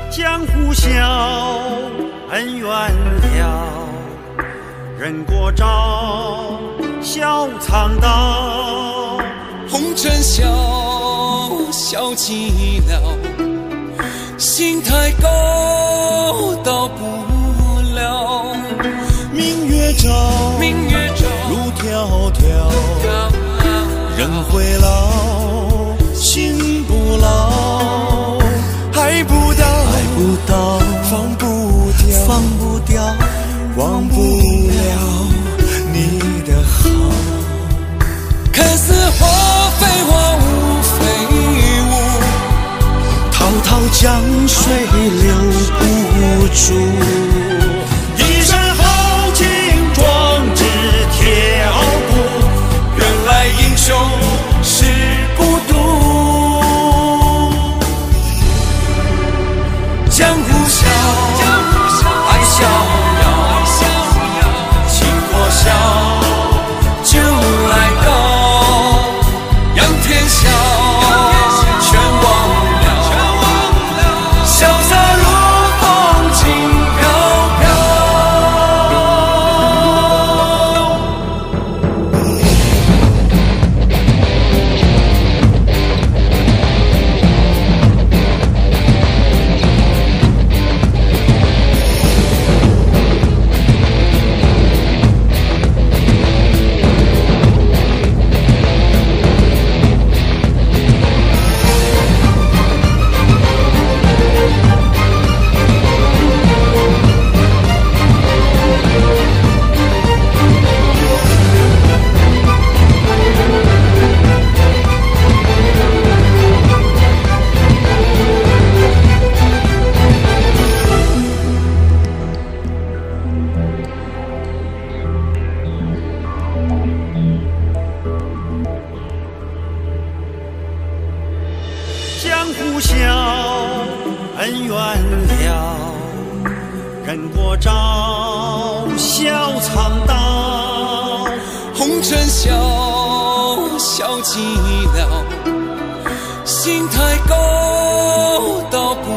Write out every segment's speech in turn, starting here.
江湖笑，恩怨了，人过招，笑苍道。 红尘笑，笑寂寥，心太高，到不了。 明月照，路迢迢，人会老，心不老。爱不到，放不掉，忘不了你的好。 看似花非花，雾非雾， 滔滔江水留不住。 一身豪情壮志挑骨， 原来英雄是孤独。江湖笑，爱逍遥，情或笑，酒来高，仰天笑，全忘了，潇洒如风轻飘江湖笑，恩怨了，人过招，笑苍道。 红尘笑，笑寂寥，心太高，到不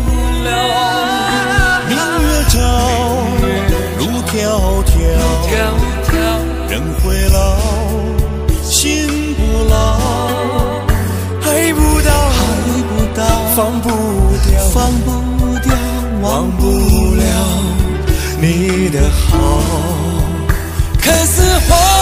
了。 明月照，路迢迢，人会老，心不老。爱不到，放不掉，忘不了你的好。 看似花